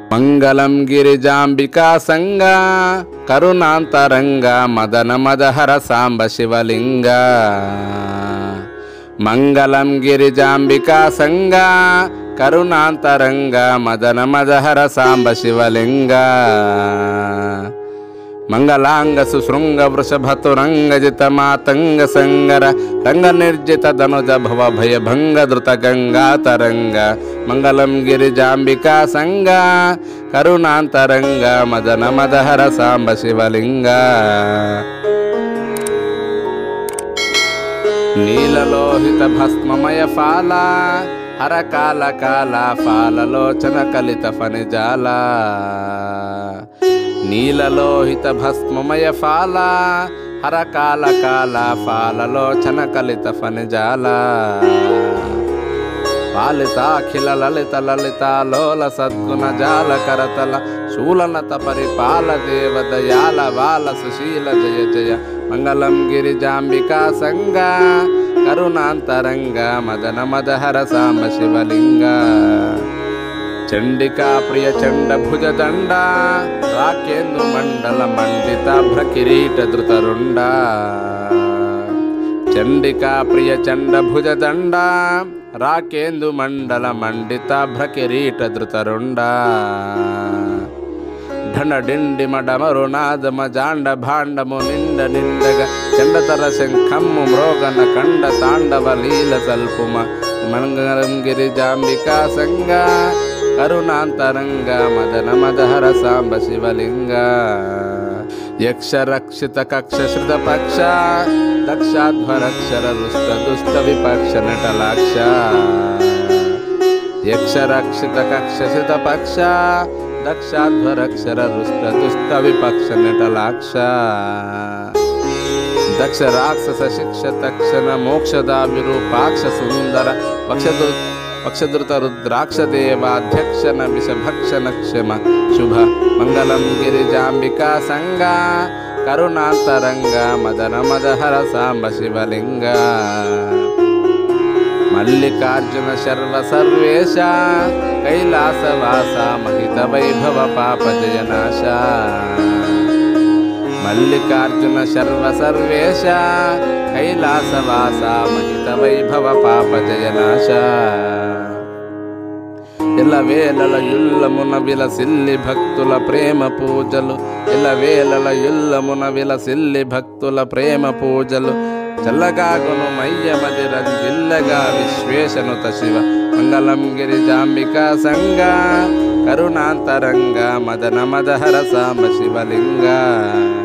మంగళం గిరిజాంబికా సంగ కరుణాంతరంగ మదన మదహర సాంబ శివలింగ. మంగళం గిరిజాంబికా సంగ కరుణాంతరంగ మదన మదహర సాంబ శివలింగ. మంగళాంగ సుశృంగ వృషభతురంగ జిత మాతంగ సంగర రంగ నిర్జిత ధనుజ భవ భయ భంగ ధృత గంగా తరంగ. మంగళం గిరిజాంబికా సంగ కరుణాంతరంగ మదన మదహర సాంబ శివలింగ. నీలలోహిత భస్మమయ ఫాల హర కాల కాల ఫాలలోచన కలిత ఫణిజాల. నీలలోహిత భస్మమయ ఫాల హర కాల కాల ఫాలలోచన కలిత ఫణిజాల. పాలితాఖిల లలిత లలిత లోల సద్గుణ జాల కరతల శూలనత పరిపాల దేవ దయాల వాల సుశీల జయ జయ. మంగళం గిరిజాంబికా సంగ కరుణాంతరంగ మదన మదహర సాంబ శివలింగ. చండికా ప్రియ చండ భుజ దండ రాకేందు మండల మండిత భ్రకిరీట ధృతరుండ. చండికా ప్రియ చండ భుజ దండ రాకేందు మండల మండిత భ్రకిరీట ధృతరుండ. ఢండి మడమరునాదమ జాండ భాండము నిండ నిండగ చండతర శంఖమ్ము మ్రోగన కండ తాండవ లీల సల్పుమ. మంగళం గిరిజాంబికా సంగ కరుణాంతరంగ మదన మదహర సాంబ శివలింగ. యక్ష రక్షిత కక్ష శ్రుత పక్ష దక్షాధ్వరక్షర దుష్ట దుష్ట విపక్ష నటలాక్ష. యక్ష రక్షిత కక్ష శ్రుత పక్ష దక్షాధ్వరక్షర దుష్ట దుష్ట విపక్ష నటలాక్ష. దక్ష రాక్షస శిక్ష తక్షణ మోక్షదా విరూపాక్ష సుందర పక్షధృత రుద్రాక్ష దేవాధ్యక్షణ విషభక్షణ క్షమ శుభ. మంగళం గిరిజాంబికా సంగ కరుణాంతరంగ మదన మదహర సాంబ శివలింగ. మల్లికార్జున శర్వ సర్వేశ కైలాసవాస మహిత వైభవ పాప జయనాశ. మల్లికార్జున శర్వ సర్వేశ కైలాసవాస మహిత వైభవ పాప జయనాశ. ఇలవేళల యుల్లమున విలసిల్లి భక్తుల ప్రేమ పూజలు. ఇలవేళల యుల్లమున విలసిల్లి భక్తుల ప్రేమ పూజలు. చల్లగాగును మయ్యమది రంజిల్లగా విశ్వేశనుత శివ. మంగళం గిరిజాంబికా సంగ కరుణాంతరంగ మదన మదహర సాంబ శివలింగ.